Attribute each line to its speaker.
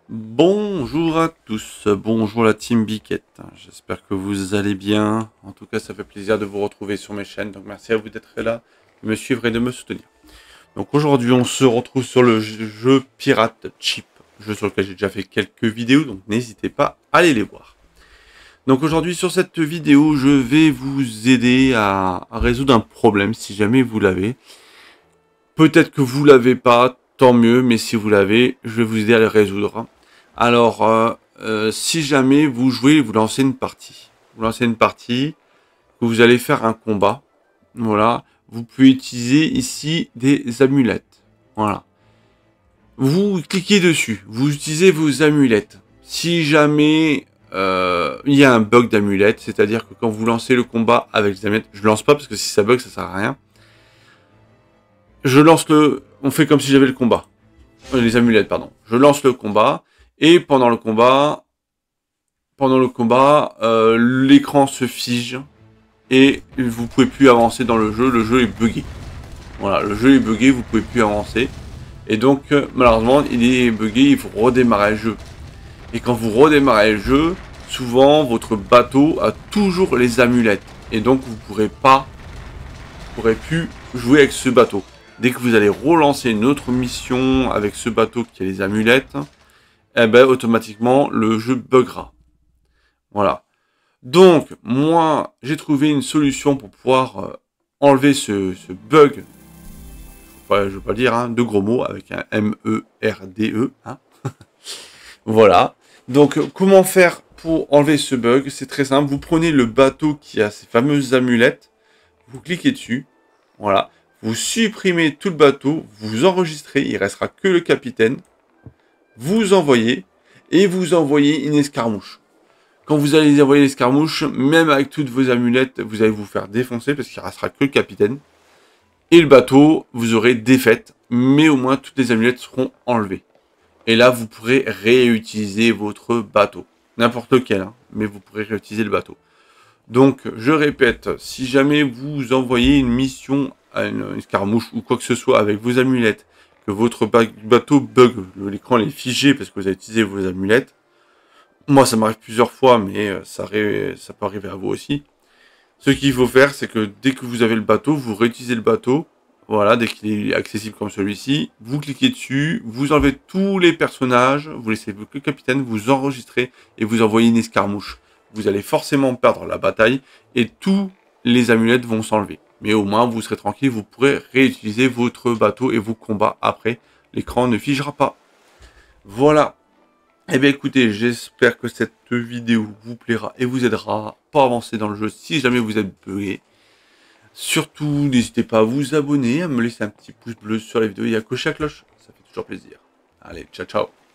Speaker 1: Bonjour à tous, bonjour la team Biquette, j'espère que vous allez bien, en tout cas ça fait plaisir de vous retrouver sur mes chaînes, donc merci à vous d'être là, de me suivre et de me soutenir. Donc aujourd'hui on se retrouve sur le jeu Pirate Ship, jeu sur lequel j'ai déjà fait quelques vidéos, donc n'hésitez pas à aller les voir. Donc aujourd'hui sur cette vidéo je vais vous aider à résoudre un problème si jamais vous l'avez. Peut-être que vous l'avez pas, tant mieux, mais si vous l'avez, je vais vous aider à le résoudre. Alors, si jamais vous jouez, vous lancez une partie. Vous lancez une partie, vous allez faire un combat. Voilà. Vous pouvez utiliser ici des amulettes. Voilà. Vous cliquez dessus. Vous utilisez vos amulettes. Si jamais il y a un bug d'amulette, c'est-à-dire que quand vous lancez le combat avec les amulettes, je lance pas parce que si ça bug, ça sert à rien. Je lance le... On fait comme si j'avais le combat. Les amulettes, pardon. Je lance le combat. Et pendant le combat, l'écran se fige. Et vous pouvez plus avancer dans le jeu est buggé. Voilà, le jeu est buggé, vous pouvez plus avancer. Et donc, malheureusement, il est buggé, il faut redémarrer le jeu. Et quand vous redémarrez le jeu, souvent, votre bateau a toujours les amulettes. Et donc, vous pourrez plus jouer avec ce bateau. Dès que vous allez relancer une autre mission avec ce bateau qui a les amulettes, eh ben, automatiquement, le jeu buggera. Voilà. Donc, moi, j'ai trouvé une solution pour pouvoir enlever ce bug. Je ne veux pas dire hein, de gros mots avec un M-E-R-D-E. Hein. Voilà. Donc, comment faire pour enlever ce bug? C'est très simple. Vous prenez le bateau qui a ces fameuses amulettes. Vous cliquez dessus. Voilà. Vous supprimez tout le bateau. Vous enregistrez. Il ne restera que le capitaine. Vous envoyez. Et vous envoyez une escarmouche. Quand vous allez envoyer l'escarmouche, même avec toutes vos amulettes, vous allez vous faire défoncer parce qu'il ne restera que le capitaine. Et le bateau, vous aurez défaite, mais au moins toutes les amulettes seront enlevées. Et là, vous pourrez réutiliser votre bateau. N'importe lequel, hein, mais vous pourrez réutiliser le bateau. Donc, je répète, si jamais vous envoyez une mission à une escarmouche ou quoi que ce soit avec vos amulettes, que votre bateau bug, l'écran est figé parce que vous avez utilisé vos amulettes, moi, ça m'arrive plusieurs fois, mais ça peut arriver à vous aussi. Ce qu'il faut faire, c'est que dès que vous avez le bateau, vous réutilisez le bateau. Voilà, dès qu'il est accessible comme celui-ci, vous cliquez dessus, vous enlevez tous les personnages, vous laissez que le capitaine, vous enregistrez et vous envoyez une escarmouche. Vous allez forcément perdre la bataille et tous les amulettes vont s'enlever. Mais au moins, vous serez tranquille, vous pourrez réutiliser votre bateau et vos combats après. L'écran ne figera pas. Voilà. Eh bien écoutez, j'espère que cette vidéo vous plaira et vous aidera pour avancer dans le jeu si jamais vous êtes bugué. Surtout, n'hésitez pas à vous abonner, à me laisser un petit pouce bleu sur la vidéo et à cocher la cloche. Ça fait toujours plaisir. Allez, ciao ciao.